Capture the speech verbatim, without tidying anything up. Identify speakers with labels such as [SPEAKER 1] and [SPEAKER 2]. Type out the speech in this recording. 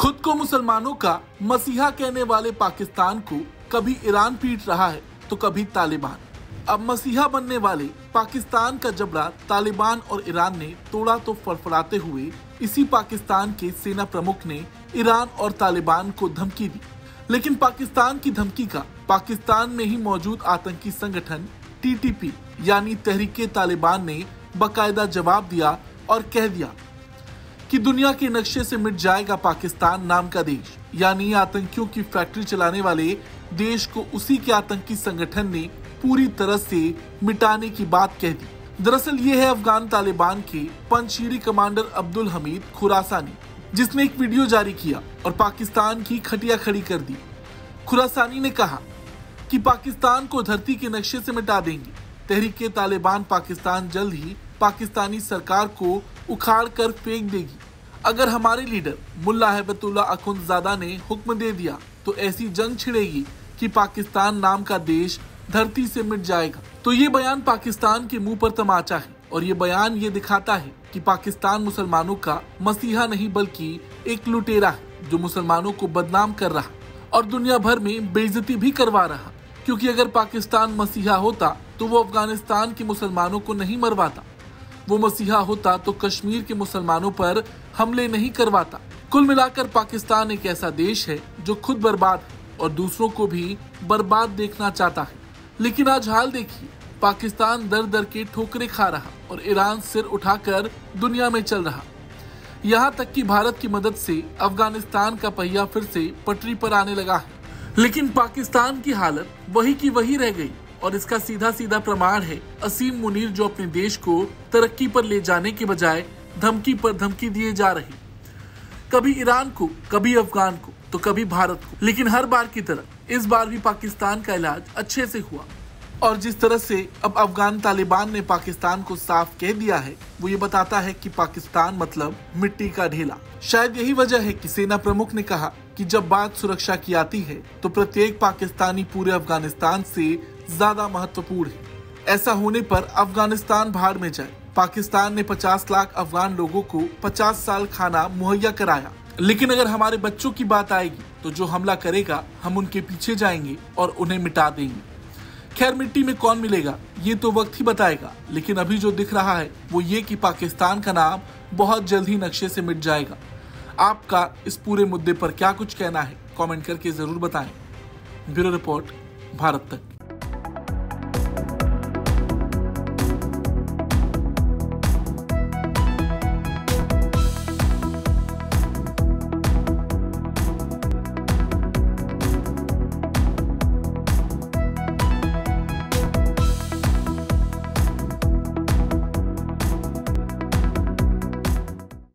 [SPEAKER 1] खुद को मुसलमानों का मसीहा कहने वाले पाकिस्तान को कभी ईरान पीट रहा है तो कभी तालिबान। अब मसीहा बनने वाले पाकिस्तान का जबड़ा तालिबान और ईरान ने तोड़ा तो फड़फड़ाते हुए इसी पाकिस्तान के सेना प्रमुख ने ईरान और तालिबान को धमकी दी। लेकिन पाकिस्तान की धमकी का पाकिस्तान में ही मौजूद आतंकी संगठन टी टी पी यानी तहरीके तालिबान ने बाकायदा जवाब दिया और कह दिया कि दुनिया के नक्शे से मिट जाएगा पाकिस्तान नाम का देश। यानी आतंकियों की फैक्ट्री चलाने वाले देश को उसी के आतंकी संगठन ने पूरी तरह से मिटाने की बात कह दी। दरअसल ये है अफगान तालिबान के पंजशीरी कमांडर अब्दुल हमीद खुरासानी, जिसने एक वीडियो जारी किया और पाकिस्तान की खटिया खड़ी कर दी। खुरासानी ने कहा कि पाकिस्तान को धरती के नक्शे से मिटा देंगे। तहरीके तालिबान पाकिस्तान जल्द ही पाकिस्तानी सरकार को उखाड़ कर फेंक देगी। अगर हमारे लीडर मुल्ला हैबतुल्ला अखुंदजादा ने हुक्म दे दिया तो ऐसी जंग छिड़ेगी कि पाकिस्तान नाम का देश धरती से मिट जाएगा। तो ये बयान पाकिस्तान के मुंह पर तमाचा है और ये बयान ये दिखाता है कि पाकिस्तान मुसलमानों का मसीहा नहीं बल्कि एक लुटेरा है जो मुसलमानों को बदनाम कर रहा और दुनिया भर में बेइज्जती भी करवा रहा। क्योंकि अगर पाकिस्तान मसीहा होता तो वो अफगानिस्तान के मुसलमानों को नहीं मरवाता। वो मसीहा होता तो कश्मीर के मुसलमानों पर हमले नहीं करवाता। कुल मिलाकर पाकिस्तान एक ऐसा देश है जो खुद बर्बाद है और दूसरों को भी बर्बाद देखना चाहता है। लेकिन आज हाल देखिए, पाकिस्तान दर दर के ठोकरे खा रहा और ईरान सिर उठाकर दुनिया में चल रहा। यहाँ तक कि भारत की मदद से अफगानिस्तान का पहिया फिर से पटरी पर आने लगा है। लेकिन पाकिस्तान की हालत वही की वही रह गई और इसका सीधा सीधा प्रमाण है असीम मुनीर, जो अपने देश को तरक्की पर ले जाने के बजाय धमकी पर धमकी दिए जा रहे, कभी ईरान को, कभी अफगान को, तो कभी भारत को। लेकिन हर बार की तरह इस बार भी पाकिस्तान का इलाज अच्छे से हुआ। और जिस तरह से अब अफगान तालिबान ने पाकिस्तान को साफ कह दिया है, वो ये बताता है कि पाकिस्तान मतलब मिट्टी का ढेला। शायद यही वजह है कि सेना प्रमुख ने कहा कि जब बात सुरक्षा की आती है तो प्रत्येक पाकिस्तानी पूरे अफगानिस्तान से ज्यादा महत्वपूर्ण है। ऐसा होने पर अफगानिस्तान भाड़ में जाए। पाकिस्तान ने पचास लाख अफगान लोगों को पचास साल खाना मुहैया कराया। लेकिन अगर हमारे बच्चों की बात आएगी तो जो हमला करेगा हम उनके पीछे जाएंगे और उन्हें मिटा देंगे। खैर, मिट्टी में कौन मिलेगा ये तो वक्त ही बताएगा। लेकिन अभी जो दिख रहा है वो ये कि पाकिस्तान का नाम बहुत जल्द ही नक्शे से मिट जाएगा। आपका इस पूरे मुद्दे पर क्या कुछ कहना है कमेंट करके जरूर बताएं। ब्यूरो रिपोर्ट, भारत तक।